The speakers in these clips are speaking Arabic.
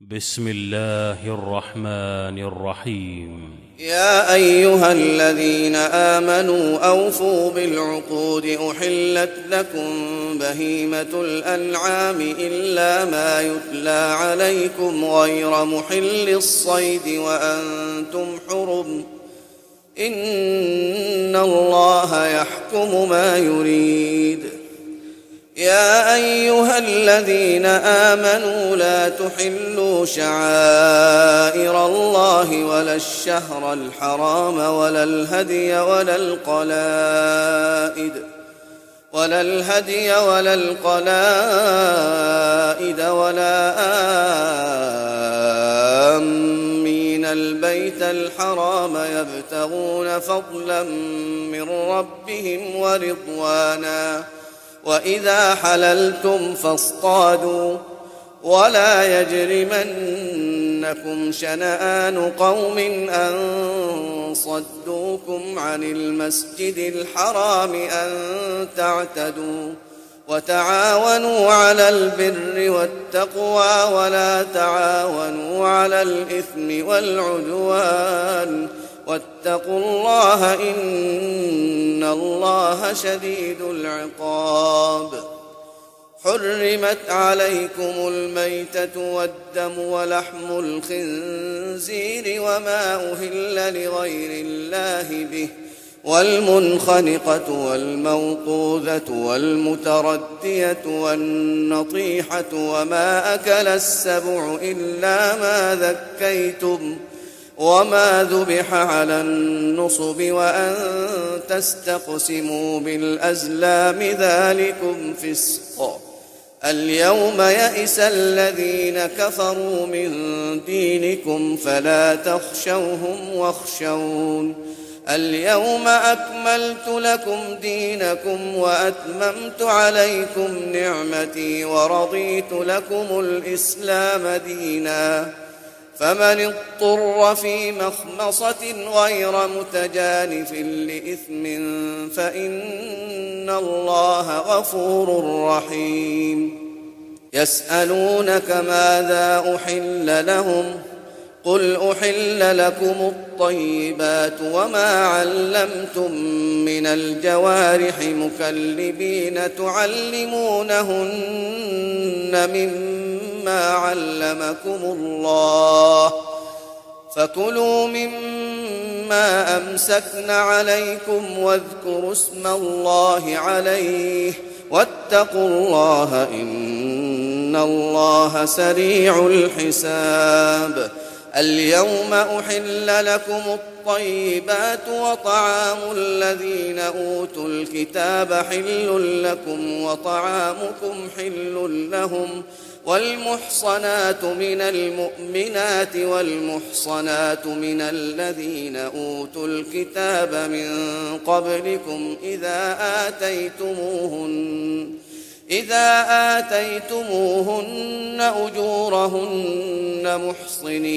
بسم الله الرحمن الرحيم. يا أيها الذين آمنوا أوفوا بالعقود أحلت لكم بهيمة الأنعام إلا ما يتلى عليكم غير محل الصيد وأنتم حرم إن الله يحكم ما يريد. يا أيها الذين آمنوا لا تحلوا شعائر الله ولا الشهر الحرام ولا الهدي ولا القلائد ولا آمين البيت الحرام يبتغون فضلا من ربهم ورضوانا وإذا حللتم فاصطادوا ولا يجرمنكم شنآن قوم أن صدوكم عن المسجد الحرام أن تعتدوا وتعاونوا على البر والتقوى ولا تعاونوا على الإثم والعدوان واتقوا الله إن الله شديد العقاب. حرمت عليكم الميتة والدم ولحم الخنزير وما أهل لغير الله به والمنخنقة والموقوذة والمتردية والنطيحة وما أكل السبع إلا ما ذكيتم وما ذبح على النصب وأن تستقسموا بالأزلام ذلكم فسق. اليوم يئس الذين كفروا من دينكم فلا تخشوهم واخشون. اليوم أكملت لكم دينكم وأتممت عليكم نعمتي ورضيت لكم الإسلام دينا. فمن اضطر في مخمصة غير متجانف لإثم فإن الله غفور رحيم. يسألونك ماذا أحل لهم قل أحل لكم الطيبات وما علمتم من الجوارح مكلبين تعلمونهن مما علمكم الله فكلوا مما أمسكن عليكم واذكروا اسم الله عليه واتقوا الله إن الله سريع الحساب. اليوم أحل لكم الطيبات وطعام الذين أوتوا الكتاب حل لكم وطعامكم حل لهم والمحصنات من المؤمنات والمحصنات من الذين أوتوا الكتاب من قبلكم إذا آتيتموهن أجورهن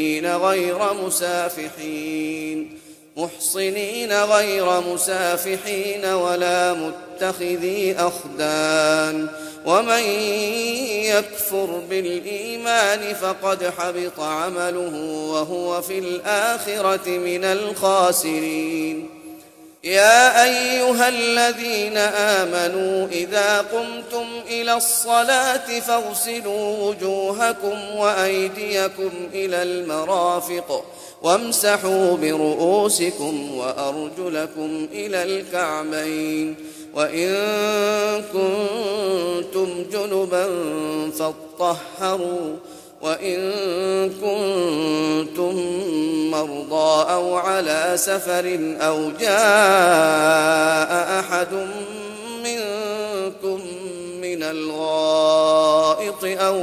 محصنين غير مسافحين ولا متخذي أخدان. ومن يكفر بالإيمان فقد حبط عمله وهو في الآخرة من الخاسرين. يا أيها الذين آمنوا إذا قمتم إلى الصلاة فاغسلوا وجوهكم وأيديكم إلى المرافق وامسحوا برؤوسكم وأرجلكم إلى الكعبين وإن كنتم جنبا فاطهروا وإن كنتم مرضى أو على سفر أو جاء أحد منكم من الغائط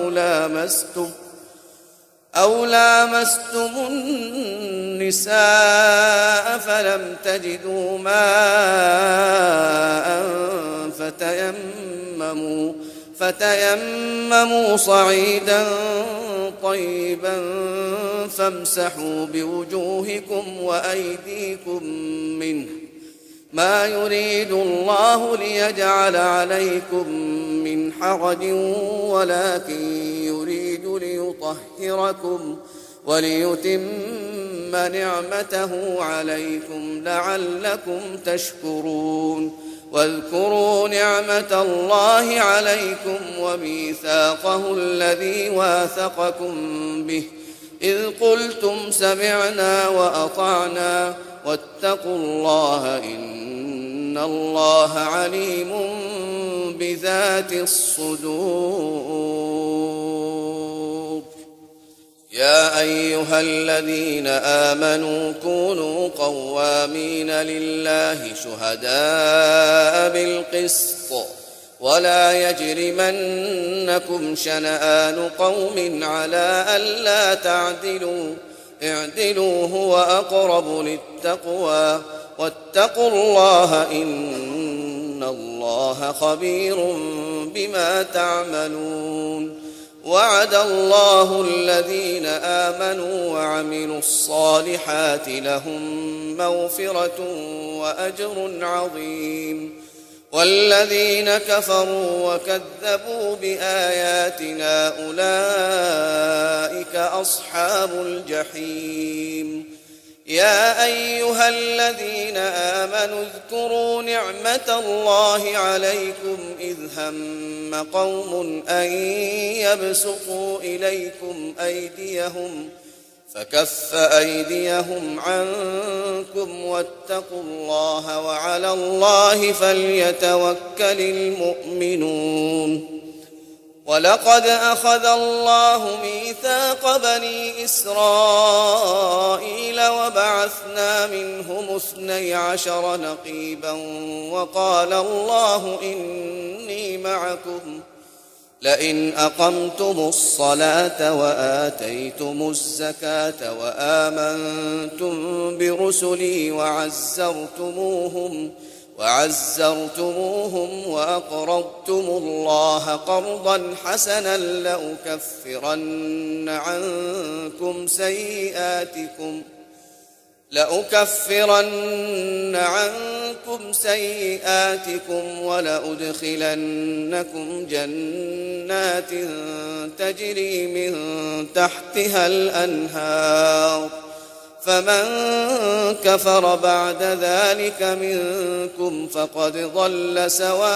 أو لامستم النساء فلم تجدوا ماء فتيمموا صعيدا طيبا فامسحوا بوجوهكم وأيديكم منه ما يريد الله ليجعل عليكم من حرج ولكن يريد ليطهركم وليتم نعمته عليكم لعلكم تشكرون واذكروا نعمة الله عليكم وميثاقه الذي واثقكم به إذ قلتم سمعنا وأطعنا واتقوا الله إن الله عليم بذات الصدور. يا أيها الذين آمنوا كونوا قوامين لله شهداء بالقسط ولا يجرمنكم شنآن قوم على ألا تعدلوا اعدلوا هو أقرب للتقوى واتقوا الله إن الله خبير بما تعملون. وعد الله الذين آمنوا وعملوا الصالحات لهم مغفرة وأجر عظيم والذين كفروا وكذبوا بآياتنا أولئك أصحاب الجحيم. يا أيها الذين آمنوا اذكروا نعمة الله عليكم إذ هم قوم أن يبسطوا إليكم أيديهم فكف أيديهم عنكم واتقوا الله وعلى الله فليتوكل المؤمنون. ولقد أخذ الله ميثاق بني إسرائيل وبعثنا منهم 12 نقيبا وقال الله إني معكم لئن أقمتم الصلاة وآتيتم الزكاة وآمنتم برسلي وعزرتموهم وأقرضتم الله قرضا حسنا لأكفرن عنكم سيئاتكم ولأدخلنكم جنات تجري من تحتها الأنهار فمن كفر بعد ذلك منكم فقد ضل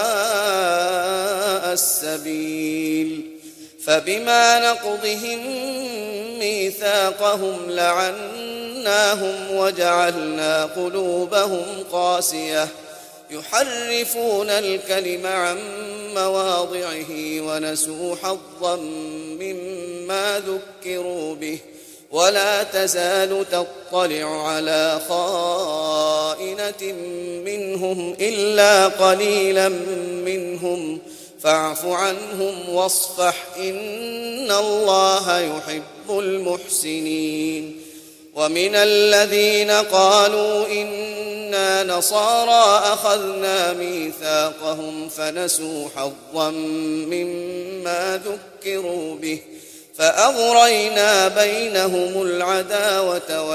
سواء السبيل. فبما نقضهم ميثاقهم لعناهم وجعلنا قلوبهم قاسية يحرفون الكلم عن مواضعه ونسوا حظا مما ذكروا به ولا تزال تطلع على خائنة منهم إلا قليلا منهم فاعف عنهم واصفح إن الله يحب المحسنين. ومن الذين قالوا إنا نصارى أخذنا ميثاقهم فنسوا حظا مما ذكروا به فأغرينا بينهم العداوة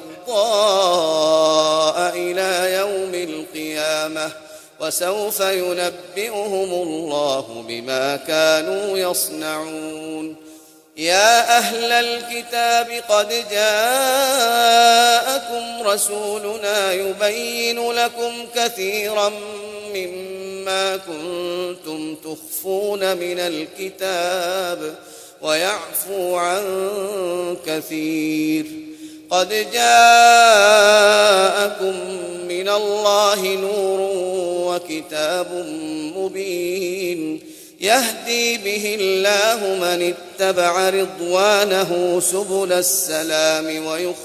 والبغضاء إلى يوم القيامة وسوف ينبئهم الله بما كانوا يصنعون. يا أهل الكتاب قد جاءكم رسولنا يبين لكم كثيرا مما كنتم تخفون من الكتاب ويعفو عن كثير. قد جاءكم من الله نور وكتاب مبين يهدي به الله من اتبع رضوانه سبل السلام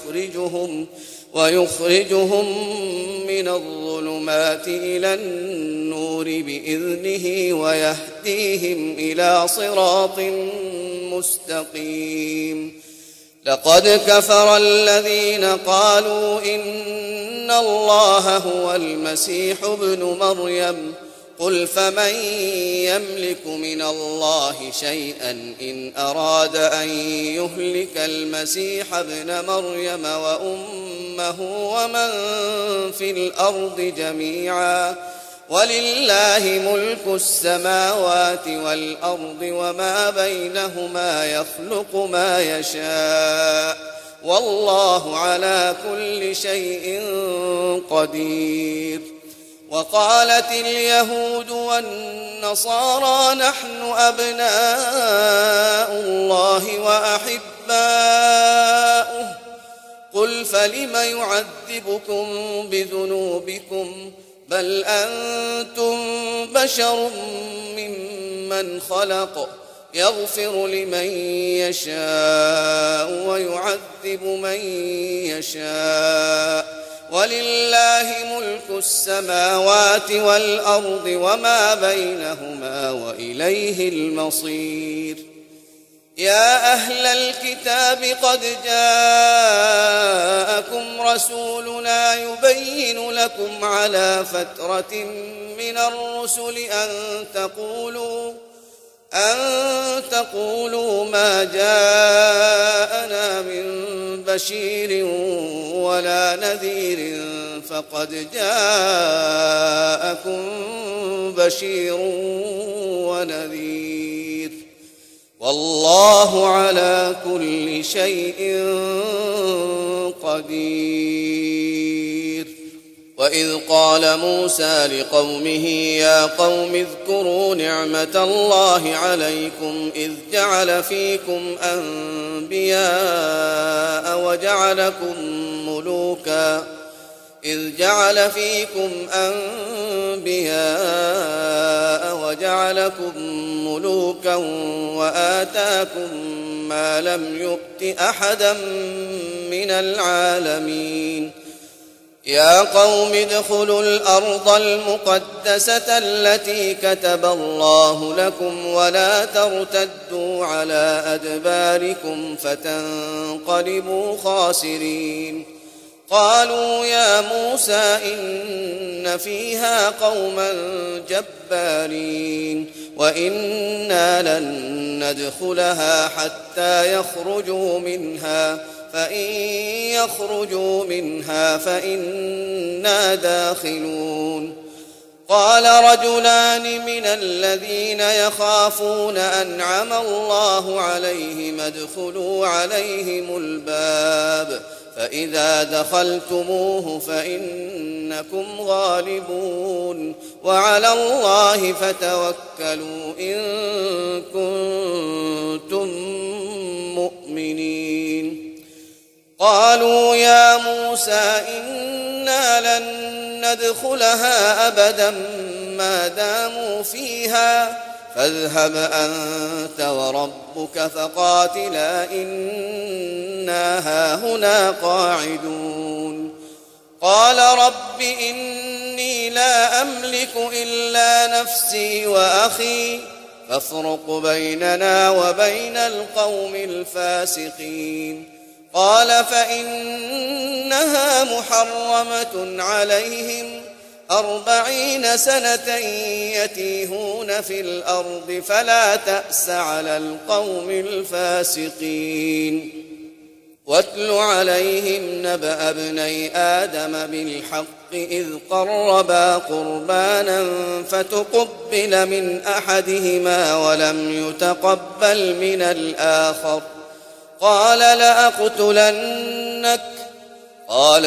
ويخرجهم من الظلمات إلى النور بإذنه ويهديهم إلى صراط مستقيم. لقد كفر الذين قالوا إن الله هو المسيح ابن مريم قل فمن يملك من الله شيئا إن أراد أن يهلك المسيح ابن مريم وأمه ومن في الأرض جميعا ولله ملك السماوات والأرض وما بينهما يخلق ما يشاء والله على كل شيء قدير. وقالت اليهود والنصارى نحن أبناء الله وأحباؤه قل فلم يعذبكم بذنوبكم بل أنتم بشر ممن خلق يغفر لمن يشاء ويعذب من يشاء ولله ملك السماوات والأرض وما بينهما وإليه المصير. يا أهل الكتاب قد جاءكم رسولنا يبين لكم على فترة من الرسل أن تقولوا ما جاءنا من بشير ولا نذير فقد جاءكم بشير ونذير والله على كل شيء قدير. وإذ قال موسى لقومه يا قوم اذكروا نعمة الله عليكم إذ جعل فيكم أنبياء وجعلكم ملوكا وآتاكم ما لم يؤت أحدا من العالمين. يا قوم ادخلوا الأرض المقدسة التي كتب الله لكم ولا ترتدوا على أدباركم فتنقلبوا خاسرين. قالوا يا موسى إن فيها قوما جبارين وإنا لن ندخلها حتى يخرجوا منها فإن يخرجوا منها فإنا داخلون. قال رجلان من الذين يخافون أنعم الله عليهم ادخلوا عليهم الباب فإذا دخلتموه فإنكم غالبون وعلى الله فتوكلوا إن كنتم مؤمنين. قالوا يا موسى إنا لن ندخلها أبدا ما داموا فيها فاذهب أنت وربك فقاتلا إنا هاهنا قاعدون. قال رب إني لا أملك إلا نفسي وأخي فافرق بيننا وبين القوم الفاسقين. قال فإنها محرمة عليهم 40 سنة يتيهون في الأرض فلا تأس على القوم الفاسقين. واتل عليهم نبأ ابني آدم بالحق إذ قربا قربانا فتقبل من أحدهما ولم يتقبل من الآخر قال لأقتلنك قال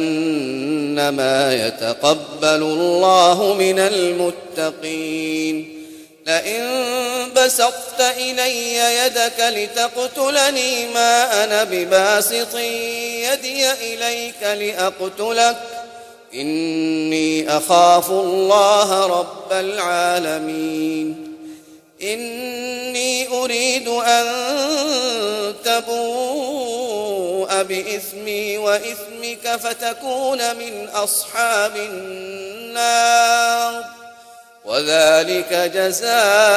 إنما يتقبل الله من المتقين. لئن بسطت إلي يدك لتقتلني ما أنا بباسط يدي إليك لأقتلك إني أخاف الله رب العالمين. إني أريد أن تبوء بإثمي وإثمك فتكون من أصحاب النار وذلك جزاء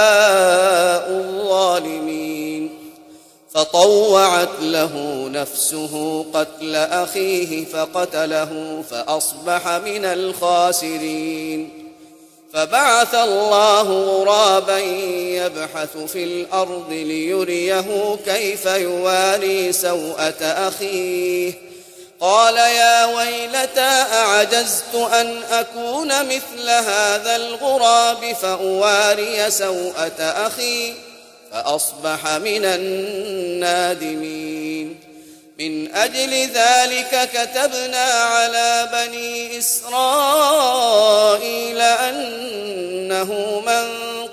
الظالمين. فطوعت له نفسه قتل أخيه فقتله فأصبح من الخاسرين. فبعث الله غرابا يبحث في الأرض ليريه كيف يواري سوءة أخيه قال يا ويلتى أعجزت أن أكون مثل هذا الغراب فأواري سوءة أخي فأصبح من النادمين. من أجل ذلك كتبنا على بني إسرائيل أنه من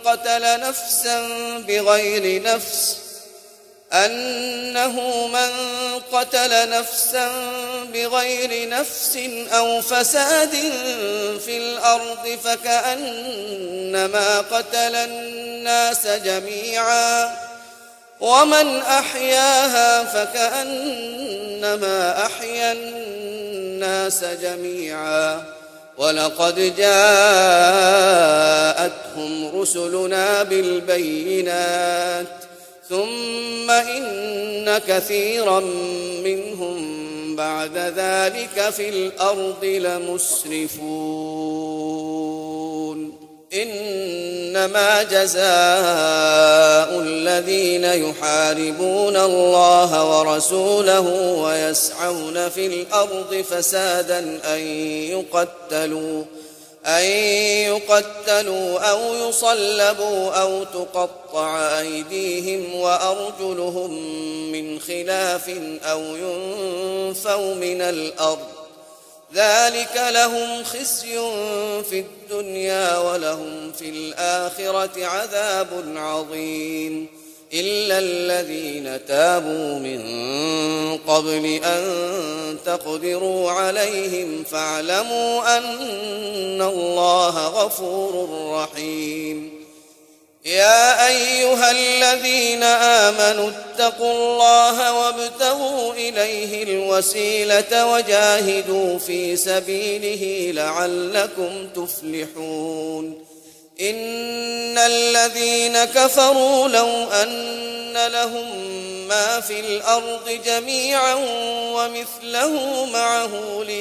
قتل نفسا بغير نفس أو فساد في الأرض فكأنما قتل الناس جميعا ومن أحياها فكأنما أحيا الناس جميعا. ولقد جاءتهم رسلنا بالبينات ثم إن كثيرا منهم بعد ذلك في الأرض لمسرفون. إنما جزاء الذين يحاربون الله ورسوله ويسعون في الأرض فسادا أن يقتلوا أو يصلبوا أو تقطع أيديهم وأرجلهم من خلاف أو ينفوا من الأرض ذلك لهم خزي في الدنيا ولهم في الآخرة عذاب عظيم. إلا الذين تابوا من قبل أن تقدروا عليهم فاعلموا أن الله غفور رحيم. يا أيها الذين آمنوا اتقوا الله وابتغوا إليه الوسيلة وجاهدوا في سبيله لعلكم تفلحون. إن الذين كفروا لو أن لهم ما في الأرض جميعا ومثله معه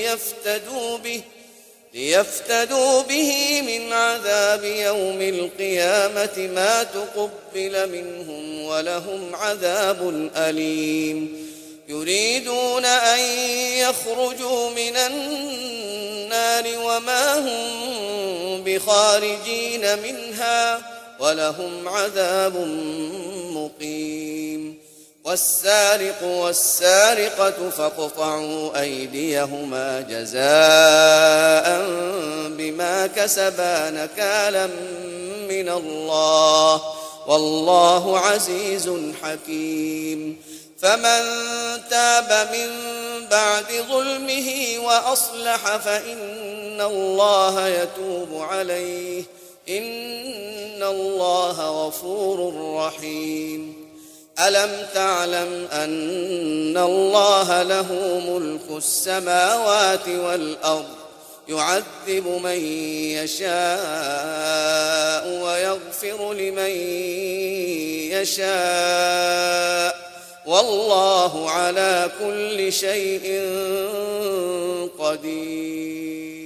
ليفتدوا به من عذاب يوم القيامة ما تقبل منهم ولهم عذاب أليم. يريدون أن يخرجوا من النار وما هم بخارجين منها ولهم عذاب مقيم. والسارق والسارقة فاقطعوا أيديهما جزاء بما كسبا نكالا من الله والله عزيز حكيم. فمن تاب من بعد ظلمه وأصلح فإن الله يتوب عليه إن الله غفور رحيم. ألم تعلم أن الله له ملك السماوات والأرض يعذب من يشاء ويغفر لمن يشاء والله على كل شيء قدير.